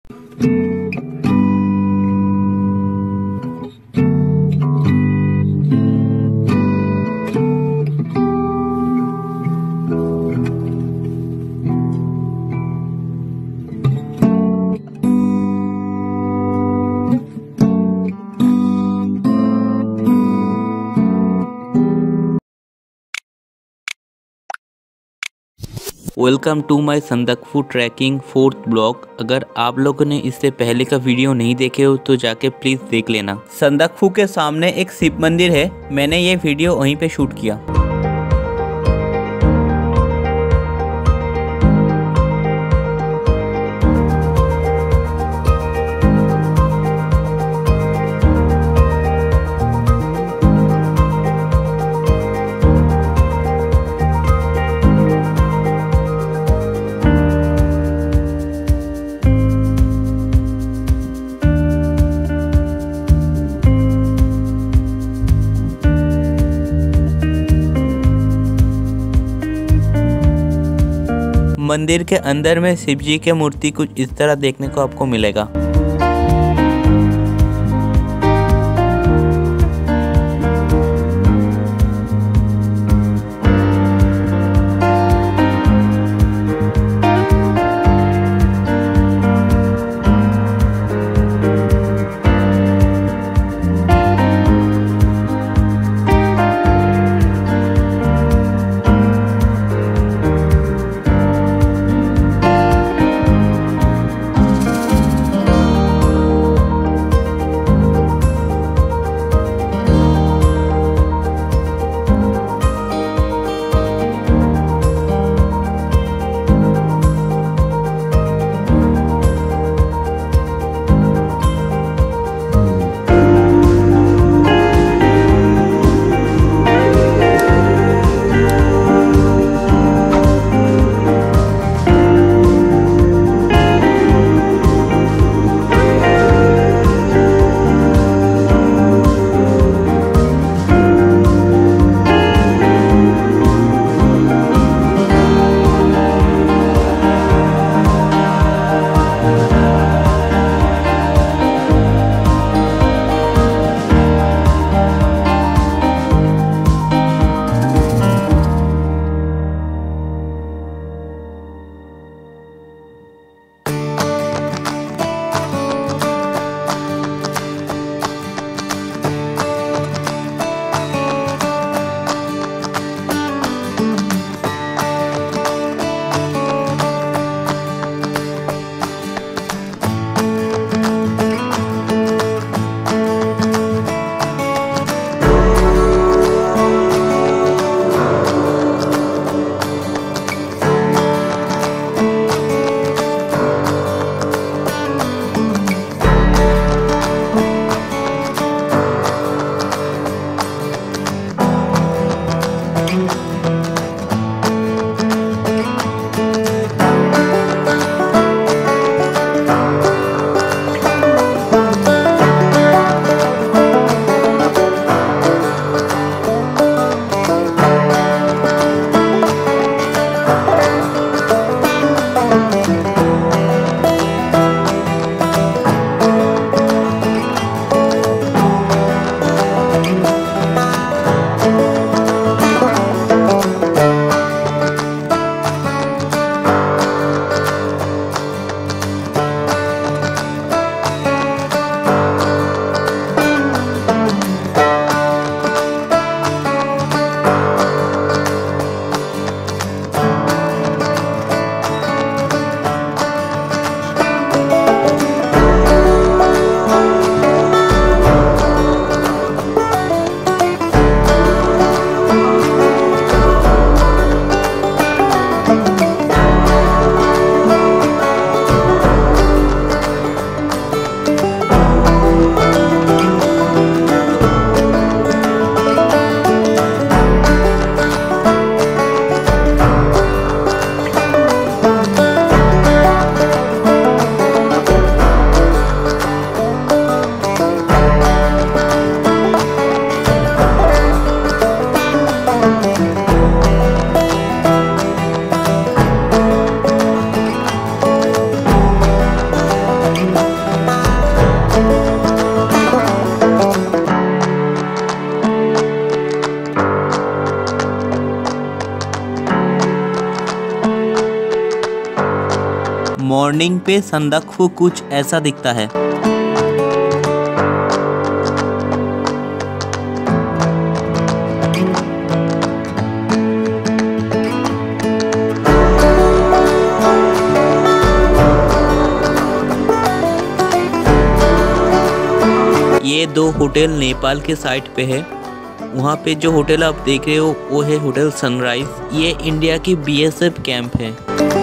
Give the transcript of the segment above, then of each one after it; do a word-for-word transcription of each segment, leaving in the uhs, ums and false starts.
Welcome to my Sandakphu trekking fourth vlog. अगर आप लोगों ने इससे पहले का वीडियो नहीं देखे हो तो जाके प्लीज़ देख लेना। संदकफू के सामने एक शिव मंदिर है, मैंने ये वीडियो वहीं पे शूट किया। मंदिर के अंदर में शिव जी की मूर्ति कुछ इस तरह देखने को आपको मिलेगा। मॉर्निंग पे संदकफू कुछ ऐसा दिखता है। ये दो होटल नेपाल के साइड पे है। वहाँ पे जो होटल आप देख रहे हो वो है होटल सनराइज। ये इंडिया की बीएसएफ कैंप है।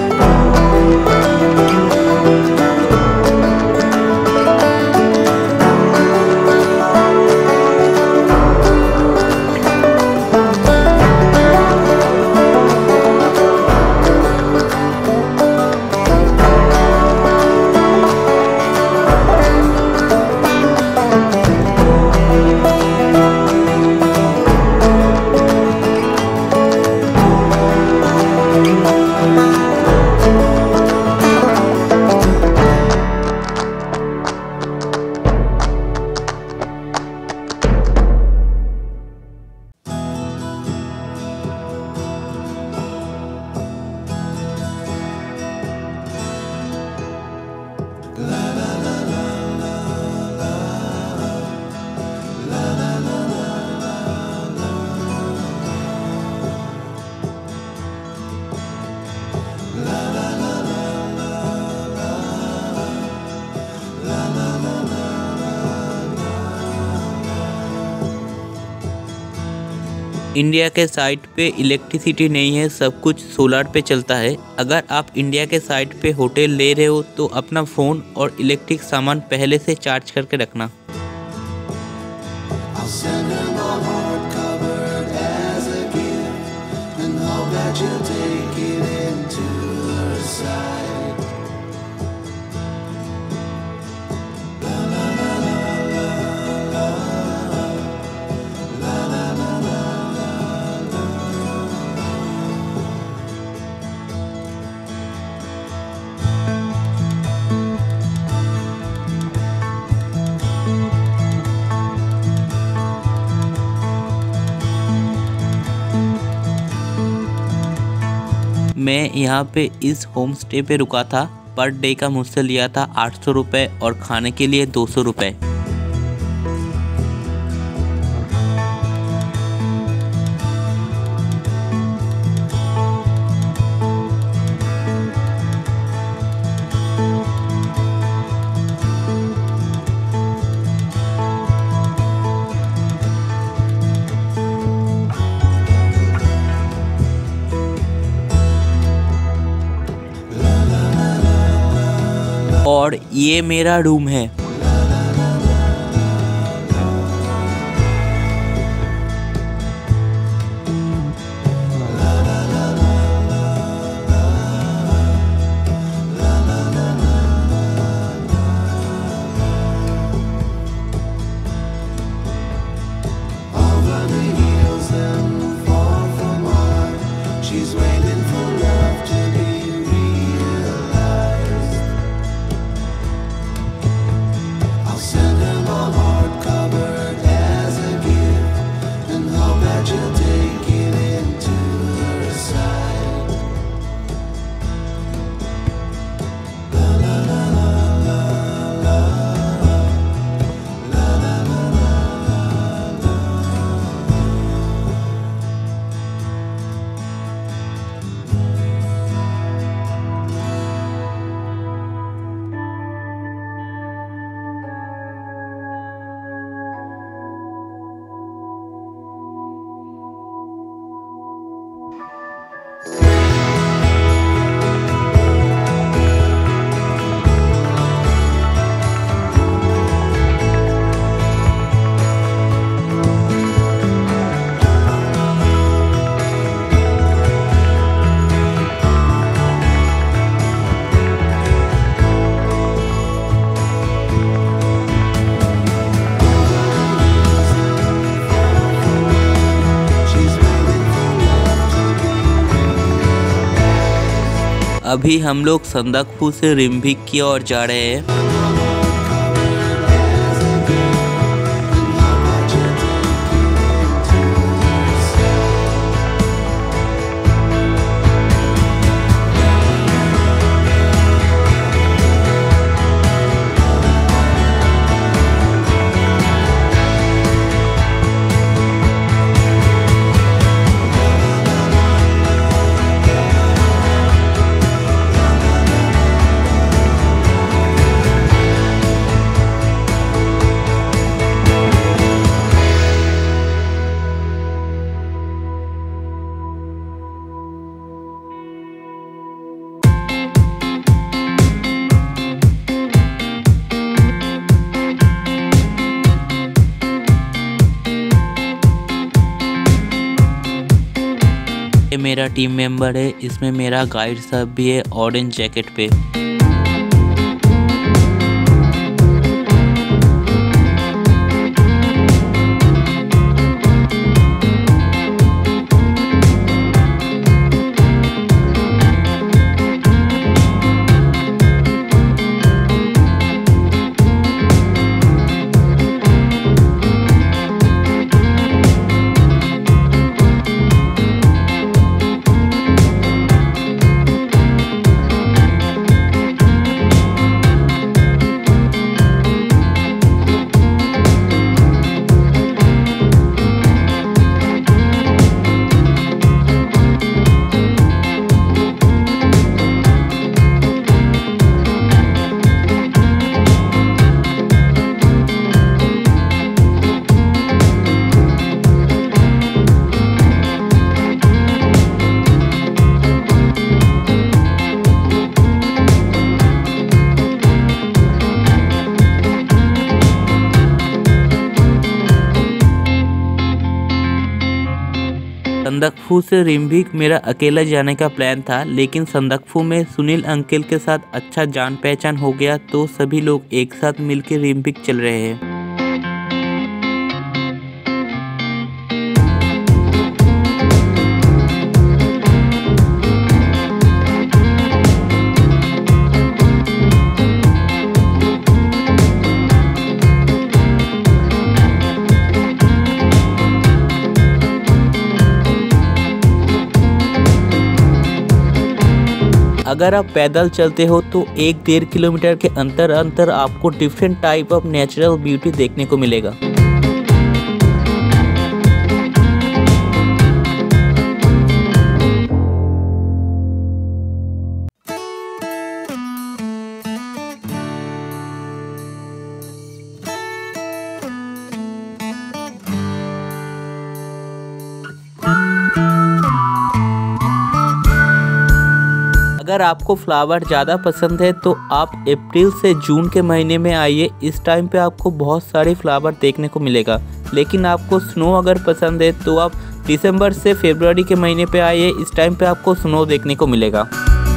इंडिया के साइड पे इलेक्ट्रिसिटी नहीं है, सब कुछ सोलर पे चलता है। अगर आप इंडिया के साइड पे होटल ले रहे हो तो अपना फ़ोन और इलेक्ट्रिक सामान पहले से चार्ज करके रखना। मैं यहाँ पे इस होम स्टे पे रुका था। पर डे का मुझसे लिया था आठ सौ रुपये और खाने के लिए दो सौ रुपये। और ये मेरा रूम है। अभी हम लोग संदकफू से रिम्भिक की ओर जा रहे हैं। ये मेरा टीम मेंबर है, इसमें मेरा गाइड साहब भी है ऑरेंज जैकेट पे। संदकफू से रिम्बिक मेरा अकेला जाने का प्लान था, लेकिन संदकफू में सुनील अंकल के साथ अच्छा जान पहचान हो गया तो सभी लोग एक साथ मिलकर रिम्बिक चल रहे हैं। अगर आप पैदल चलते हो तो एक डेढ़ किलोमीटर के अंतर अंतर आपको different type of natural beauty देखने को मिलेगा। अगर आपको फ्लावर ज़्यादा पसंद है तो आप अप्रैल से जून के महीने में आइए, इस टाइम पे आपको बहुत सारे फ्लावर देखने को मिलेगा। लेकिन आपको स्नो अगर पसंद है तो आप दिसंबर से फरवरी के महीने पे आइए, इस टाइम पे आपको स्नो देखने को मिलेगा।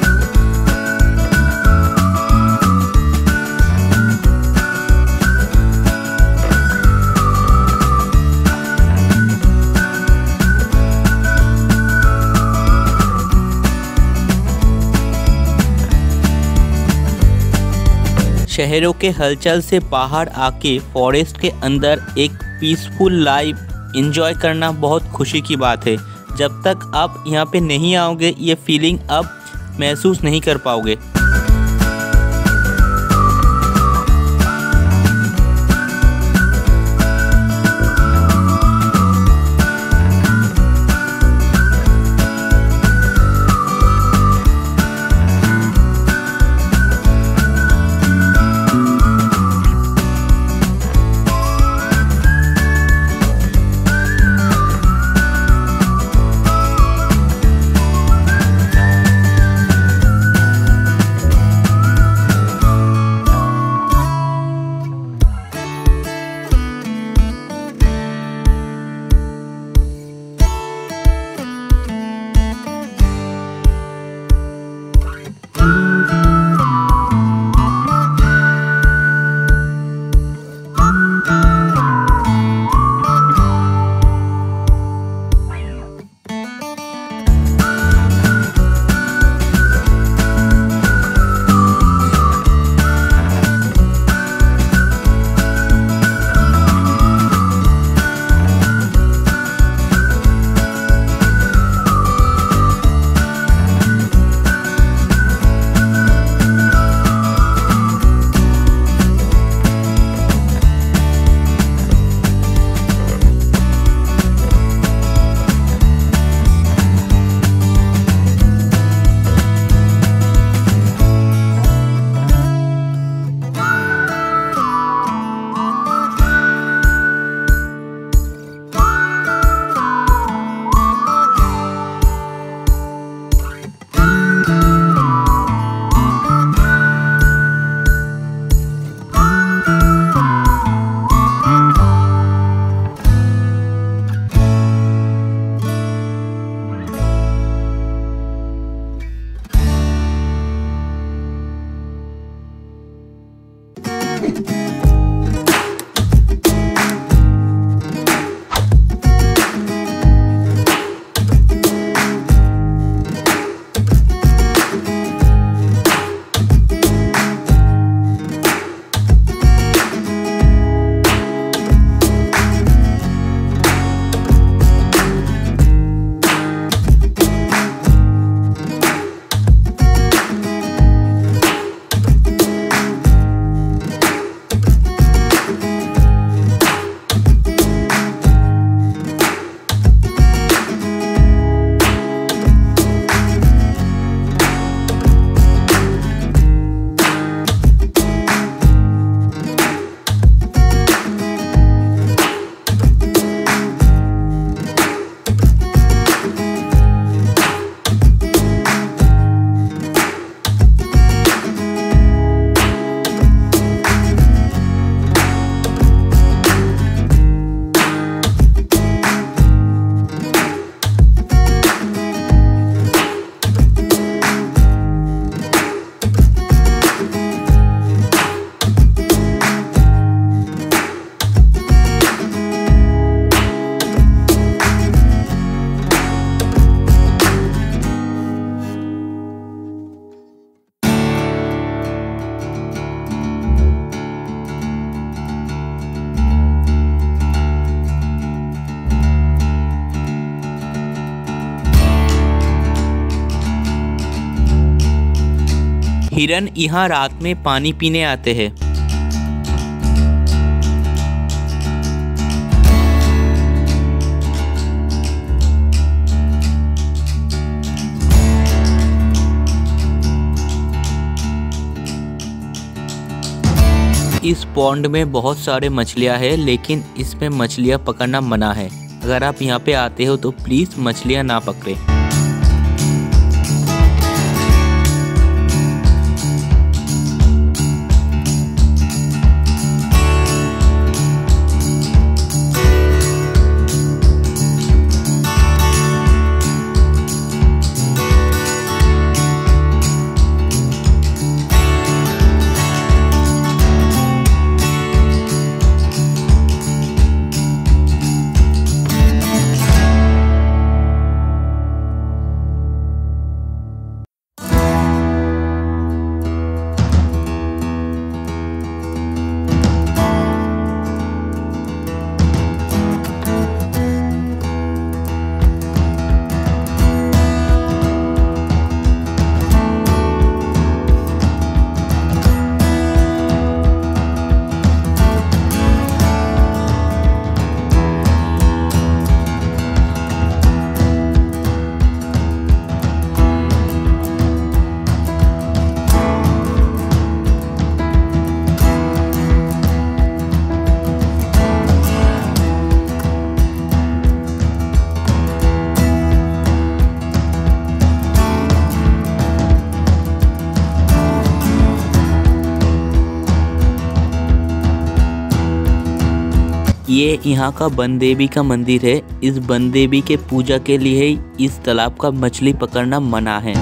शहरों के हलचल से बाहर आके फॉरेस्ट के अंदर एक पीसफुल लाइफ एंजॉय करना बहुत खुशी की बात है। जब तक आप यहाँ पे नहीं आओगे ये फीलिंग आप महसूस नहीं कर पाओगे। हिरन यहाँ रात में पानी पीने आते हैं। इस पॉन्ड में बहुत सारे मछलियाँ हैं, लेकिन इसमें मछलियाँ पकड़ना मना है। अगर आप यहाँ पे आते हो तो प्लीज़ मछलियाँ ना पकड़े। ये यहाँ का वन देवी का मंदिर है। इस वन देवी के पूजा के लिए इस तालाब का मछली पकड़ना मना है।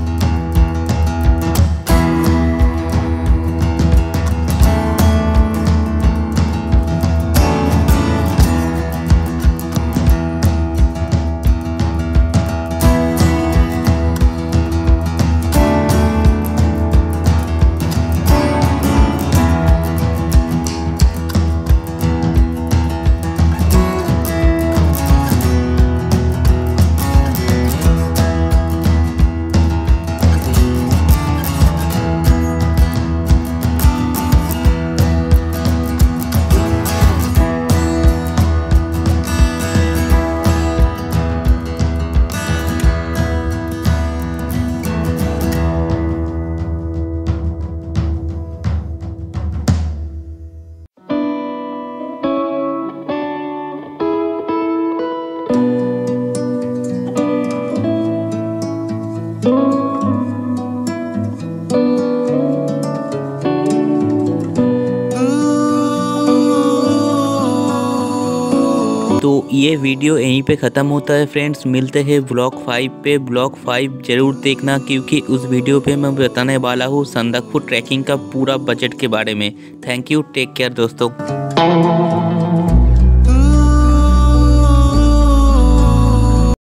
तो ये वीडियो यहीं पे ख़त्म होता है फ्रेंड्स। मिलते हैं ब्लॉग फाइव पे। ब्लॉग फाइव ज़रूर देखना, क्योंकि उस वीडियो पे मैं बताने वाला हूँ संदकफू ट्रैकिंग का पूरा बजट के बारे में। थैंक यू, टेक केयर दोस्तों।